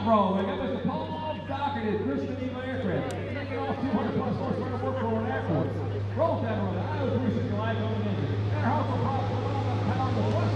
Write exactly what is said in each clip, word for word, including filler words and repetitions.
roll. We got Mister Paul Dougherty, Christen Eagle aircraft. Taking off two hundred plus horsepower work for an airport. Roll down on the I O three sixty live on the engine. Air hustle power on the pound of west.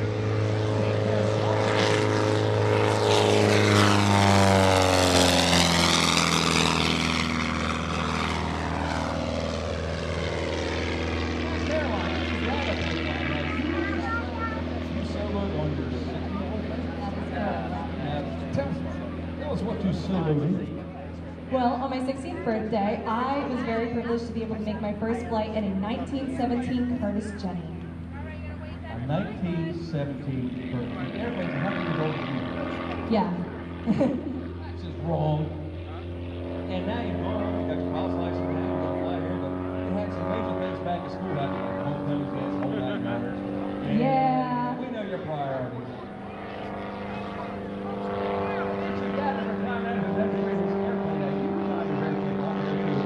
Well, on my sixteenth birthday, I was very privileged to be able to make my first flight in a nineteen seventeen Curtiss Jenny. A nineteen seventeen Curtiss. The airplane's one hundred years old than you. Yeah. That's just wrong. And now you know, you got your house license now, you got to fly here, but you had some major things back at school out there, like homecoming events, whole nine yards. Yeah. We know your priorities. So that at the time that was that greatest airplane that you thought you were ready to take off there too.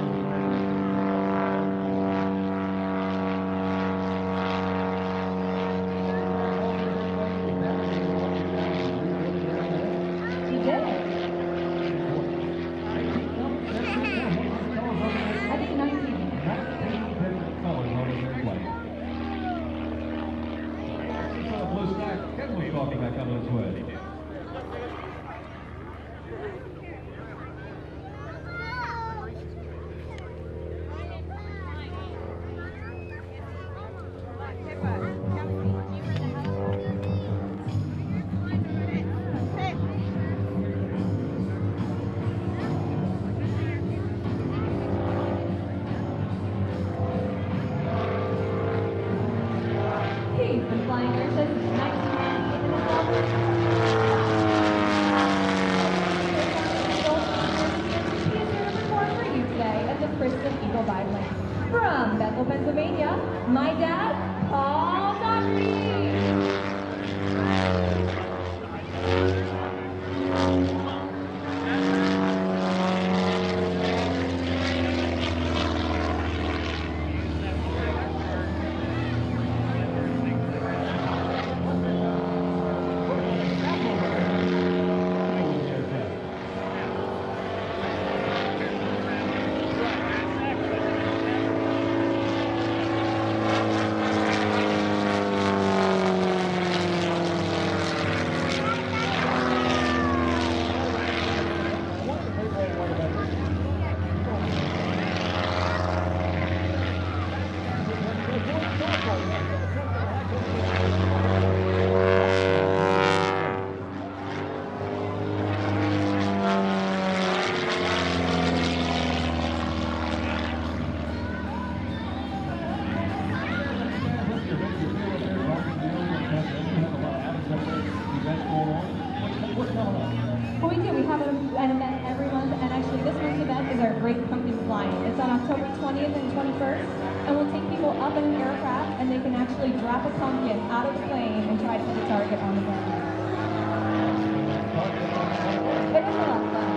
He did. I think nineteen. nineteen different colors on his airplane. This is a blue sky. Kevin was talking about coming this way. He's been flying airshows since nineteen ninety-eight in the South. He is here to perform for you today at the Christen Eagle Dive Lane. From Medford, Pennsylvania, my dad, Paul Dougherty. Well, we do. We have an, an event every month, and actually this month's event is our Great Pumpkin Flying. It's on October twentieth and twenty-first, and we'll take people up in an aircraft, and they can actually drop a pumpkin out of the plane and try to hit a target on the ground. It is a lot of fun.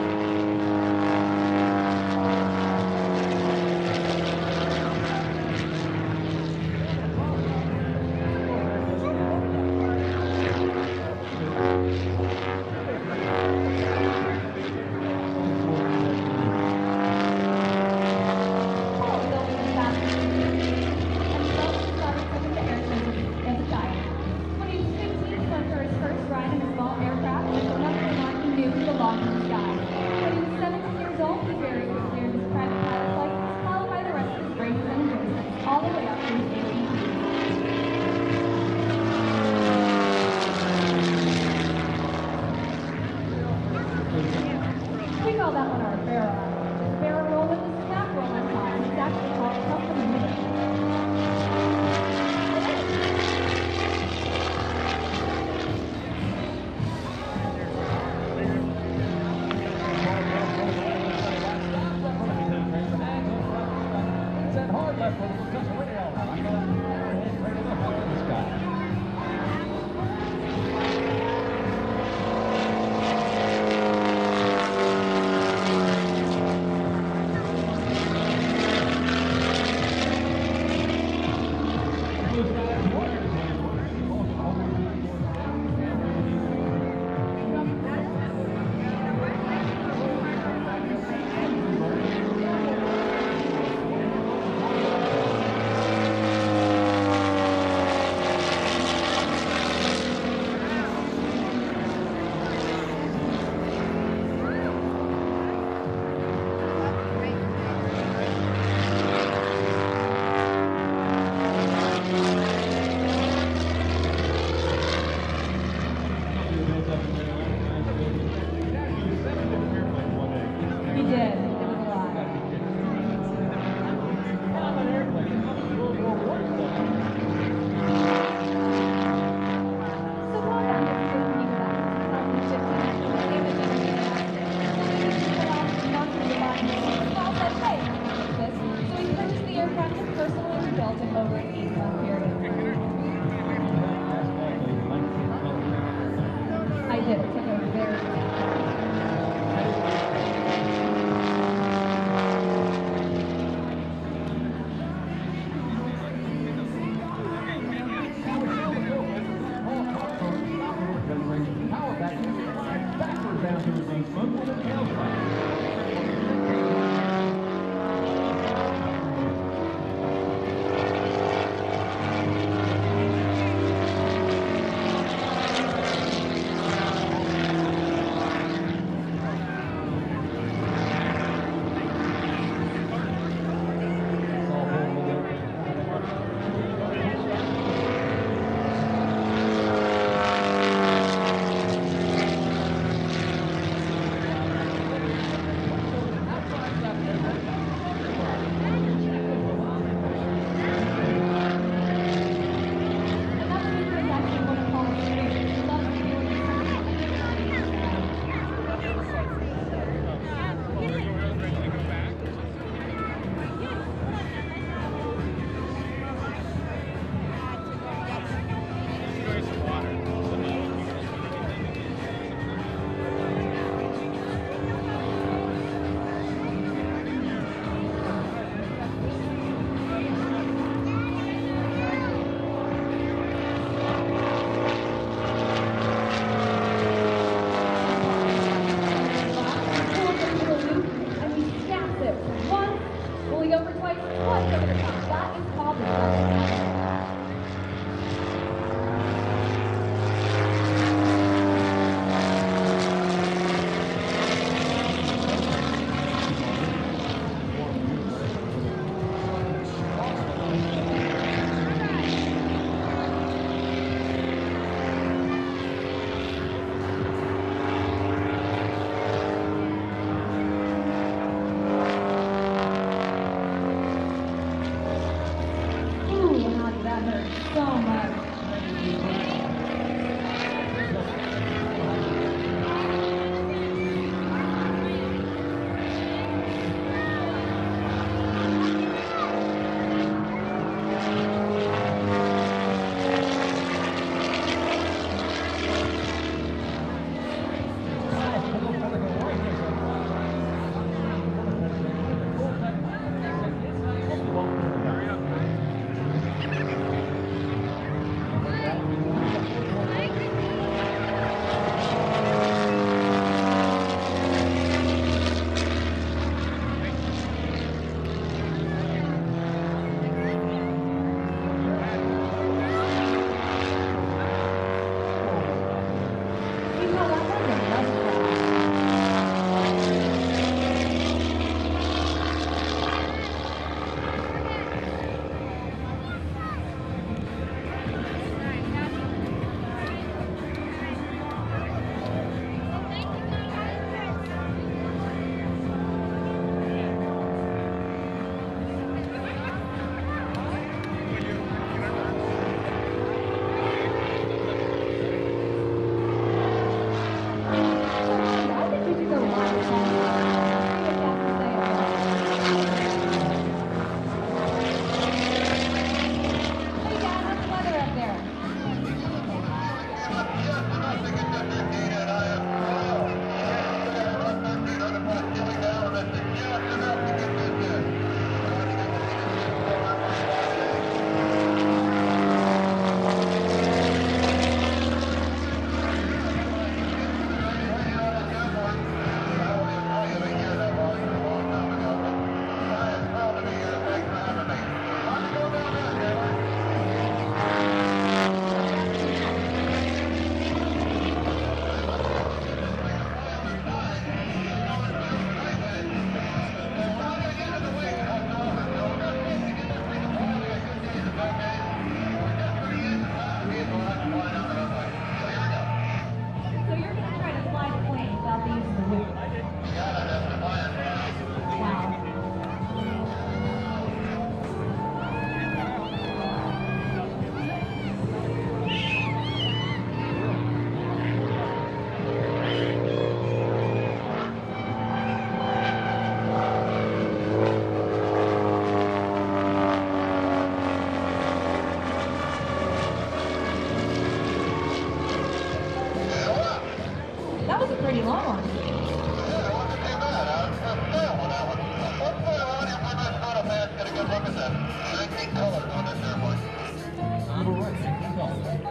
pretty long. Yeah, it wasn't too bad. I was just still on that one. Let's put it on if we're just not a man. Get a good look at that. nineteen colors on this airplane. All right, go.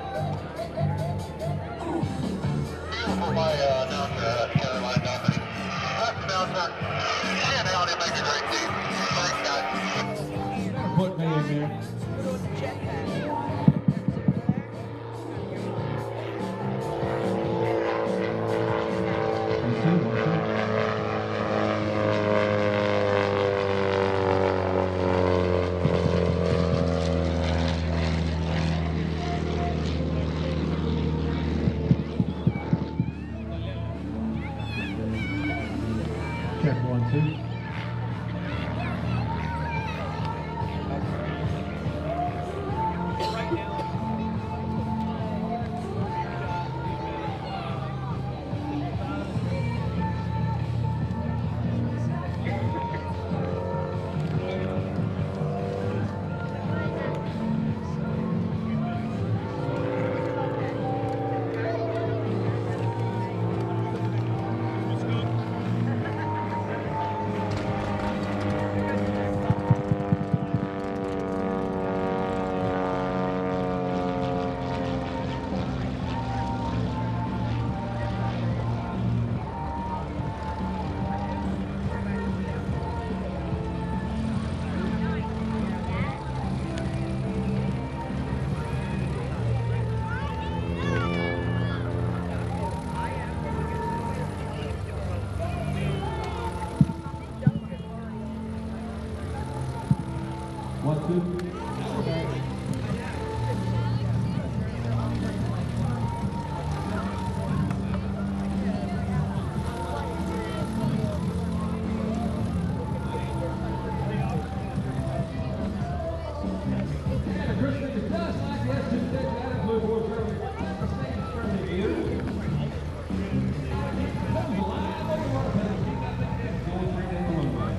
Beautiful by uh, announcer, uh, Caroline Dougherty. That's announcer. She and Audi make a great team. Thanks, guys. Put me in there. Check one, two. One, two. And Christen, it's just like yes, just take that and blue boys early. The stage friendly view. Comes alive over the water. Keep that thing going straight in the runway.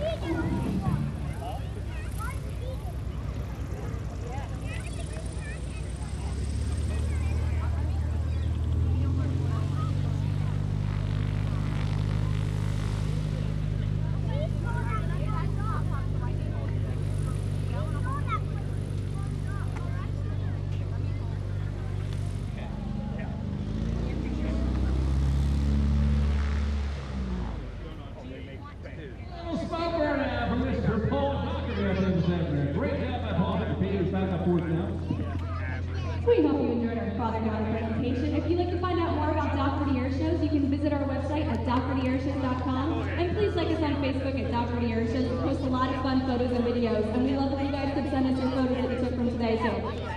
Little spot there now from Mister Paul Dougherty up in the center. Great job by Paul Dougherty. He's back up fourth now. We hope you enjoyed our father-daughter presentation. If you'd like to find out more about Dougherty Airshows, you can visit our website at dougherty airshows dot com. And please like us on Facebook at Dougherty Airshows. We post a lot of fun photos and videos. And we love if you guys could send us your photos that you took from today, too.